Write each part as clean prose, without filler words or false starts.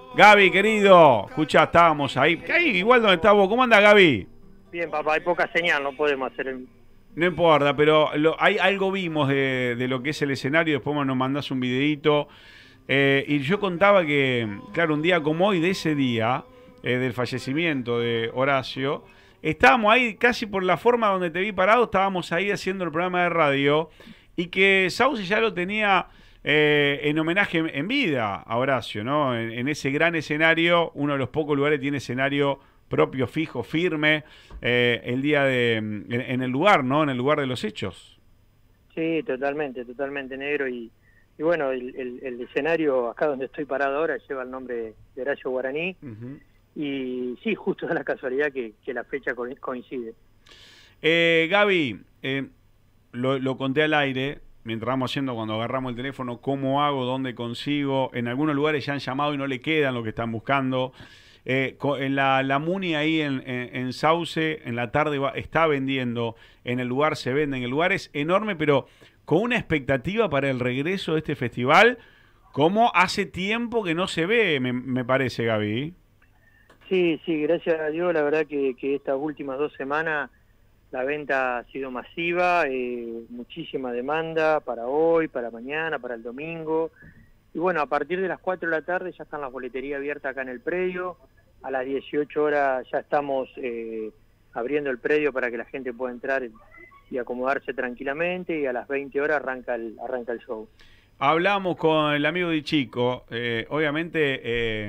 Gaby, querido, escuchá, estábamos ahí. Ahí, igual donde estás vos. ¿Cómo anda, Gaby? Bien, papá, hay poca señal, no podemos hacer el... No importa, pero hay algo vimos de lo que es el escenario. Después nos mandás un videíto. Y yo contaba que, claro, un día como hoy, de ese día, del fallecimiento de Horacio, estábamos ahí casi por la forma donde te vi parado, estábamos ahí haciendo el programa de radio y que Sauce ya lo tenía en homenaje en vida a Horacio, ¿no? En ese gran escenario, uno de los pocos lugares que tiene escenario propio, fijo, firme, el día en el lugar, ¿no? En el lugar de los hechos. Sí, totalmente, totalmente negro y bueno, el escenario acá donde estoy parado ahora lleva el nombre de Horacio Guaraní Ujú. y sí, justo da la casualidad que la fecha coincide. Gaby, lo conté al aire mientras vamos haciendo cuando agarramos el teléfono, cómo hago, dónde consigo. En algunos lugares ya han llamado y no le quedan lo que están buscando. En la Muni ahí en Sauce, en la tarde está vendiendo, en el lugar se vende, en el lugar es enorme, pero con una expectativa para el regreso de este festival, como hace tiempo que no se ve, me parece, Gaby. Sí, sí, gracias a Dios, la verdad que estas últimas 2 semanas la venta ha sido masiva, muchísima demanda para hoy, para mañana, para el domingo. Y bueno, a partir de las 4 de la tarde ya están las boleterías abiertas acá en el predio. A las 18 horas ya estamos abriendo el predio para que la gente pueda entrar y acomodarse tranquilamente. Y a las 20 horas arranca el show. Hablamos con el amigo de Chico, obviamente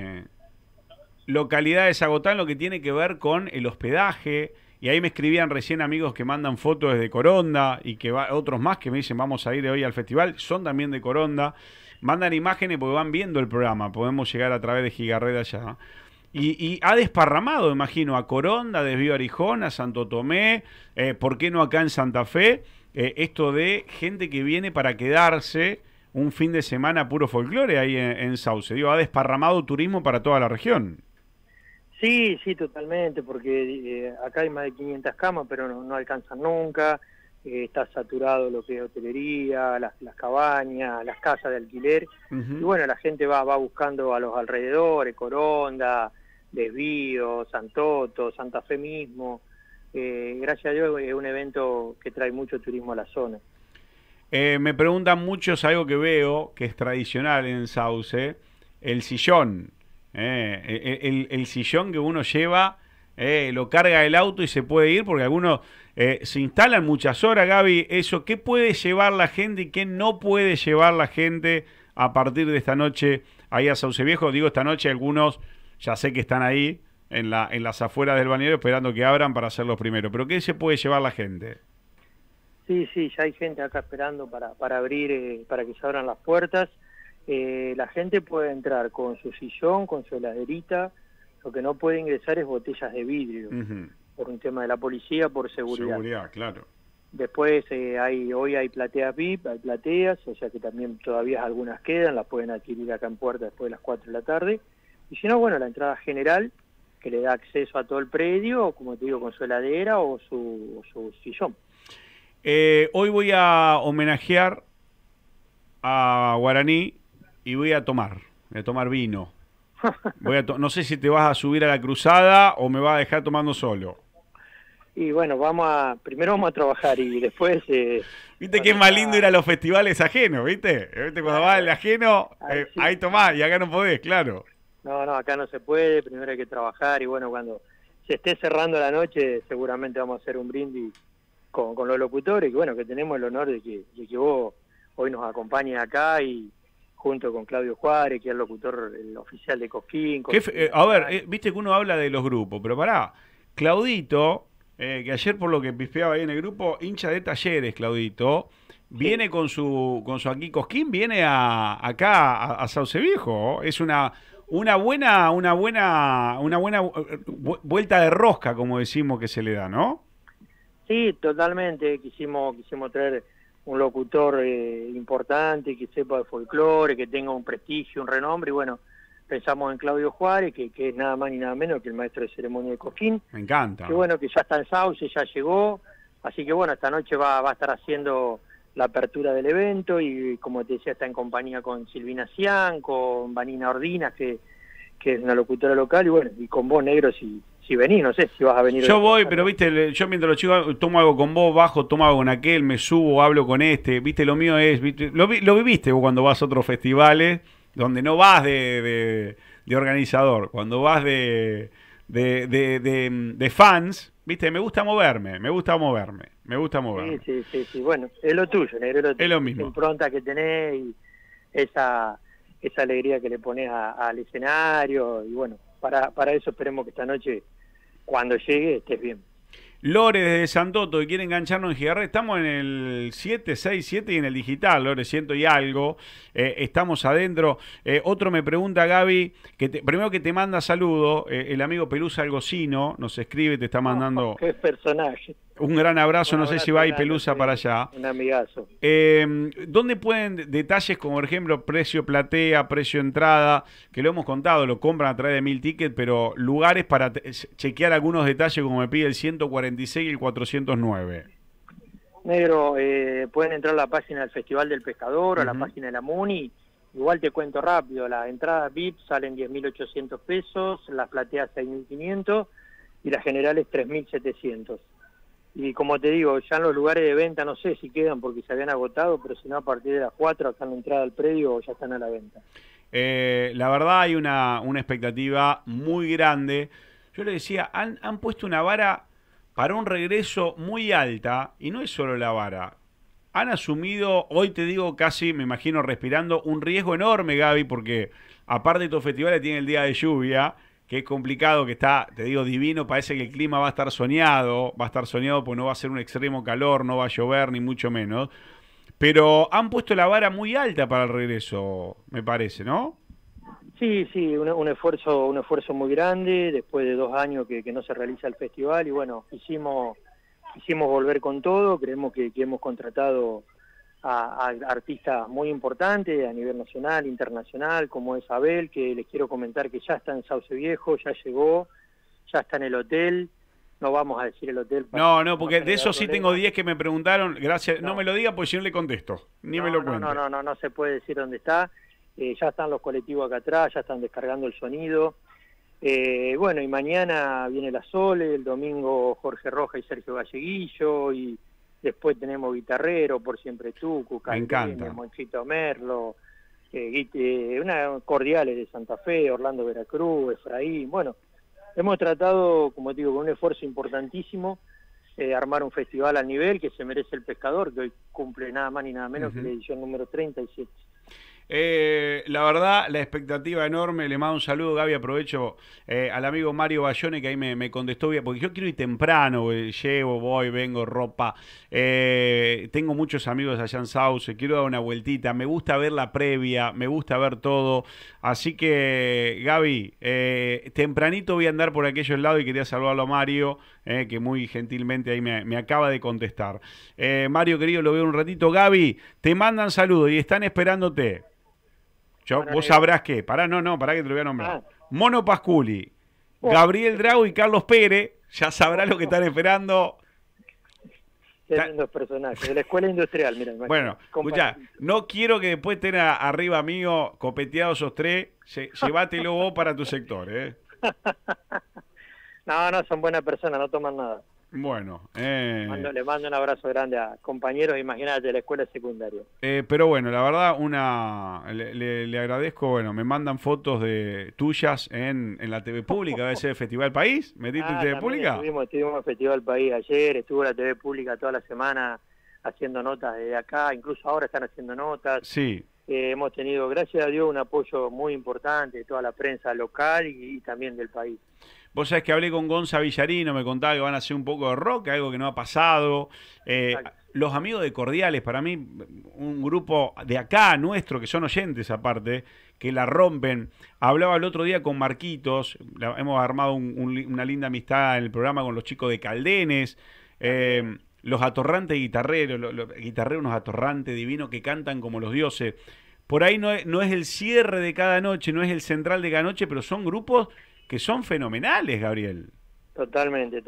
localidades agotadas lo que tiene que ver con el hospedaje. Y ahí me escribían recién amigos que mandan fotos desde Coronda y que otros más que me dicen vamos a ir hoy al festival, son también de Coronda. Mandan imágenes porque van viendo el programa, podemos llegar a través de Gigarreta allá. Y ha desparramado, imagino, a Coronda, desvío a Arijón, a Santo Tomé, ¿por qué no acá en Santa Fe? Esto de gente que viene para quedarse un fin de semana puro folclore ahí en Sauce. Digo, ha desparramado turismo para toda la región. Sí, sí, totalmente, porque acá hay más de 500 camas, pero no alcanzan nunca. Está saturado lo que es hotelería, las cabañas, las casas de alquiler. Y Ujú. bueno, la gente va buscando a los alrededores, Coronda, Desvío, Santoto, Santa Fe mismo. Gracias a Dios es un evento que trae mucho turismo a la zona. Me preguntan muchos algo que veo, que es tradicional en Sauce, el sillón. El sillón que uno lleva, lo carga el auto y se puede ir, porque algunos se instalan muchas horas, Gaby. Eso, ¿qué puede llevar la gente y qué no puede llevar la gente a partir de esta noche ahí a Sauce Viejo? Digo, esta noche algunos ya sé que están ahí en las afueras del balneario esperando que abran para ser los primeros. Pero ¿qué se puede llevar la gente? Sí, sí, ya hay gente acá esperando para abrir, para que se abran las puertas. La gente puede entrar con su sillón, con su heladerita. Lo que no puede ingresar es botellas de vidrio, Ujú. por un tema de la policía, por seguridad. Seguridad, claro. Después hoy hay plateas VIP, hay plateas, o sea que también todavía algunas quedan, las pueden adquirir acá en Puerta después de las 4 de la tarde. Y si no, bueno, la entrada general, que le da acceso a todo el predio, como te digo, con su heladera o su sillón. Hoy voy a homenajear a Guaraní y voy a tomar vino. No sé si te vas a subir a la cruzada o me vas a dejar tomando solo. Y bueno, primero vamos a trabajar y después, Viste que bueno, es más lindo ya, ir a los festivales ajenos, ¿viste? ¿Viste? Cuando vas al claro, ajeno, ahí sí. ahí tomás y acá no podés, claro. No, no, acá no se puede, primero hay que trabajar y bueno, cuando se esté cerrando la noche seguramente vamos a hacer un brindis con los locutores, que bueno, que tenemos el honor de que vos hoy nos acompañes acá y junto con Claudio Juárez, que es el locutor, el oficial de Cosquín, con Silvina A ver, Cian. viste que uno habla de los grupos, pero pará, Claudito, que ayer por lo que pispeaba ahí en el grupo, hincha de Talleres, Claudito, Sí, viene con su aquí Cosquín, viene acá a Sauce Viejo. Es una buena vuelta de rosca, como decimos que se le da, ¿no? sí, totalmente, quisimos traer un locutor importante, que sepa de folclore, que tenga un prestigio, un renombre, y bueno, pensamos en Claudio Juárez, que es nada más ni nada menos que el maestro de ceremonia de Cosquín, Me que encanta. bueno, que ya está en Sauce, ya llegó, así que bueno, esta noche va a estar haciendo la apertura del evento y como te decía está en compañía con Silvina Cian, con Vanina Ordinas, que que es una locutora local, y bueno, y con vos, negro, si venís, no sé si vas a venir. Yo voy, pero viste, yo mientras los chicos tomo algo con vos, bajo, tomo algo con aquel, me subo, hablo con este, viste, lo mío es, viste, lo viviste vos cuando vas a otros festivales, donde no vas de organizador, cuando vas de fans, viste, me gusta moverme. Sí, bueno, es lo tuyo, negro, es lo mismo. Esa impronta que tenés y esa alegría que le pones al escenario, y bueno, para eso esperemos que esta noche, cuando llegue, estés bien. Lore desde Santoto, que quiere engancharnos en Gigarre. Estamos en el 767 y en el digital, Lore, 100 y algo. Estamos adentro. Otro me pregunta, Gaby, primero que te manda saludo, el amigo Pelusa Algocino nos escribe, te está mandando... ¡Qué personaje! Un gran abrazo, no sé si va y grande, Pelusa para allá. Un amigazo. ¿Dónde pueden detalles como, por ejemplo, precio platea, precio entrada, que lo hemos contado, lo compran a través de 1000 tickets, pero lugares para chequear algunos detalles como me pide el 146 y el 409? Negro, pueden entrar a la página del Festival del Pescador o a la página de la MUNI. Igual te cuento rápido, las entradas VIP salen 10.800 pesos, las plateas 6.500 y las generales 3.700. Y como te digo, ya en los lugares de venta no sé si quedan porque se habían agotado, pero si no, a partir de las 4 acá en la entrada al predio ya están a la venta. La verdad hay una expectativa muy grande. Yo le decía, han puesto una vara para un regreso muy alta, y no es solo la vara. Han asumido, hoy te digo casi, me imagino respirando, un riesgo enorme, Gaby, porque aparte de estos festivales tiene el día de lluvia, que es complicado, que está, te digo, divino, parece que el clima va a estar soñado porque no va a ser un extremo calor, no va a llover, ni mucho menos. Pero han puesto la vara muy alta para el regreso, me parece, ¿no? Sí, un esfuerzo muy grande, después de 2 años que no se realiza el festival, y bueno, quisimos volver con todo. Creemos que hemos contratado a artistas muy importantes a nivel nacional, internacional, como es Abel, que les quiero comentar que ya está en Sauce Viejo, ya llegó, ya está en el hotel. No vamos a decir el hotel. No, porque de eso sí tengo 10 que me preguntaron. Gracias, no me lo diga porque si no le contesto, ni me lo cuente. No se puede decir dónde está. Ya están los colectivos acá atrás, ya están descargando el sonido. Bueno, y mañana viene la Sole, el domingo Jorge Roja y Sergio Galleguillo, y después tenemos Guitarrero, Por Siempre Tucu, me encanta. Monchito Merlo, Cordiales de Santa Fe, Orlando Veracruz, Efraín. Bueno, hemos tratado, como te digo, con un esfuerzo importantísimo, armar un festival al nivel que se merece el Pescador, que hoy cumple nada más ni nada menos que la edición número 37. La verdad, la expectativa enorme. Le mando un saludo, Gaby. Aprovecho al amigo Mario Bayone, que ahí me contestó bien, porque yo quiero ir temprano, llevo, voy, vengo, ropa. Tengo muchos amigos allá en Sauce, quiero dar una vueltita. Me gusta ver la previa, me gusta ver todo. Así que, Gaby, tempranito voy a andar por aquellos lados y quería saludarlo a Mario, que muy gentilmente ahí me acaba de contestar. Mario, querido, lo veo un ratito. Gaby, te mandan saludos y están esperándote. Vos sabrás qué. Pará que te lo voy a nombrar. Mono Pasculi, Gabriel Drago y Carlos Pérez. Ya sabrás lo que están esperando. Qué lindos personajes. De la escuela industrial, mira. Bueno, escuchá, no quiero que después estén arriba mío copeteados esos tres. Llévatelo vos para tu sector, No, son buenas personas, no toman nada. Bueno, le mando un abrazo grande a compañeros, imagínate, de la escuela secundaria. Pero bueno, la verdad, le agradezco. Bueno, me mandan fotos de tuyas en la TV Pública, a veces el Festival País. ¿Metiste en TV Pública? Estuvimos en Festival País ayer, estuvo la TV Pública toda la semana haciendo notas desde acá, incluso ahora están haciendo notas. Sí. Hemos tenido, gracias a Dios, un apoyo muy importante de toda la prensa local y también del país. Vos sabés que hablé con Gonza Villarino, me contaba que van a hacer un poco de rock, algo que no ha pasado. Los amigos de Cordiales, para mí, un grupo de acá, nuestro, que son oyentes aparte, que la rompen. Hablaba el otro día con Marquitos, hemos armado una linda amistad en el programa con los chicos de Caldenes. Los atorrantes guitarreros, los guitarreros, unos atorrantes divinos que cantan como los dioses. Por ahí no es el cierre de cada noche, no es el central de cada noche, pero son grupos que son fenomenales, Gabriel. Totalmente.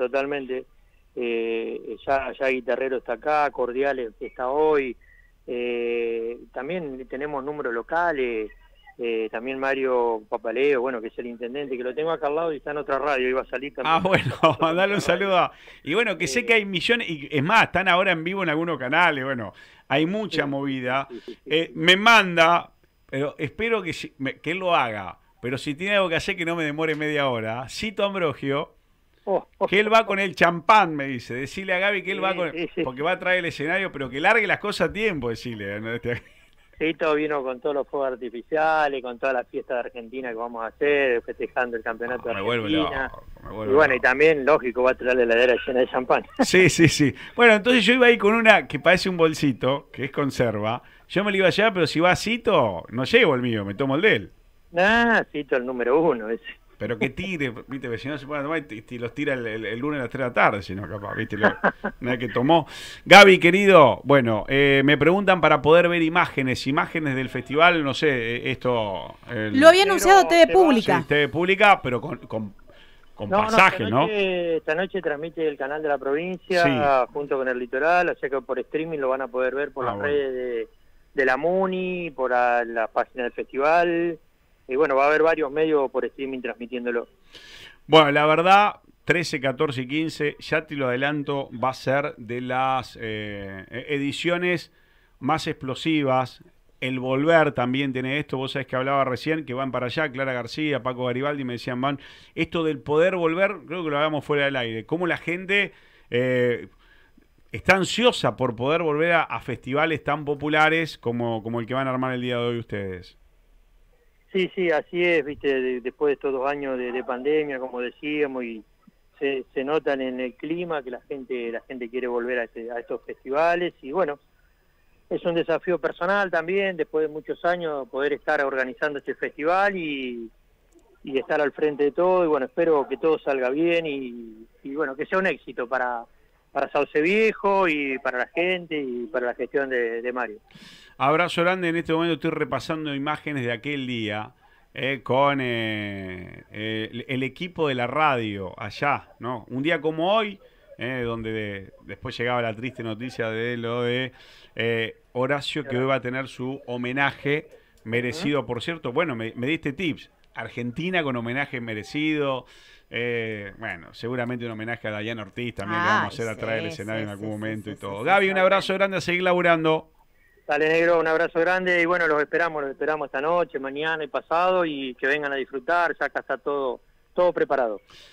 Ya Guitarrero está acá, Cordiales está hoy. También tenemos números locales, también Mario Papaleo, bueno, que es el intendente, que lo tengo acá al lado y está en otra radio, iba a salir también. Ah, bueno, mandale un saludo. Y bueno, que sé que hay millones, y es más, están ahora en vivo en algunos canales, bueno, hay mucha Sí, movida. sí, sí, sí, sí. Me manda, pero espero que, que él lo haga, pero si tiene algo que hacer que no me demore media hora, cito a Ambrogio, Oh, oh, que él va con el champán, me dice, decirle a Gaby que él va sí, con, sí, sí. porque va a traer el escenario, pero que largue las cosas a tiempo, decirle. ¿No? Sí, todo vino con todos los fuegos artificiales, con toda la fiesta de Argentina que vamos a hacer, festejando el campeonato de Me vuelvo Argentina. loco, me Y vuelvo bueno, y loco. también, lógico, va a traer la heladera llena de champán. Sí, sí, sí. Bueno, entonces yo iba ahí con una que parece un bolsito, que es conserva. Yo me lo iba a llevar, pero si va a Cito, no llevo el mío, me tomo el de él. Ah, Cito, el número uno ese. Pero que tire, viste, porque si no se puede tomar y los tira el lunes a las 3 de la tarde, si no, capaz, viste, una vez que tomó. Gaby, querido, bueno, me preguntan para poder ver imágenes del festival, no sé, esto... Lo había anunciado Negro, TV se va. Pública. Sí, TV pública, pero con No, pasaje, ¿no? esta noche transmite el canal de la provincia Sí. junto con el litoral, o sea que por streaming lo van a poder ver por las Bueno. redes de la MUNI, por la página del festival, y bueno, va a haber varios medios por streaming transmitiéndolo. Bueno, la verdad, 13, 14 y 15, ya te lo adelanto, va a ser de las ediciones más explosivas. El volver también tiene esto, vos sabés que hablaba recién, que van para allá, Clara García, Paco Garibaldi, me decían, van, esto del poder volver, creo que lo hagamos fuera del aire, cómo la gente está ansiosa por poder volver a festivales tan populares como el que van a armar el día de hoy ustedes. Sí, sí, así es, viste, después de estos 2 años de pandemia, como decíamos, y se notan en el clima que la gente quiere volver a estos festivales, y bueno, es un desafío personal también, después de muchos años, poder estar organizando este festival y estar al frente de todo, y bueno, espero que todo salga bien y bueno, que sea un éxito para Sauce Viejo y para la gente y para la gestión de Mario. Abrazo grande, en este momento estoy repasando imágenes de aquel día con el equipo de la radio allá, ¿no? Un día como hoy, donde después llegaba la triste noticia de lo de Horacio, que hoy va a tener su homenaje merecido, por cierto. Bueno, me diste tips. Argentina con homenaje merecido. Bueno, seguramente un homenaje a Dayana Ortiz también le vamos a hacer atrás del escenario en algún momento y todo. Gaby, un abrazo grande, a seguir laburando. Dale, negro, un abrazo grande y bueno, los esperamos esta noche, mañana y pasado y que vengan a disfrutar, ya acá está todo preparado.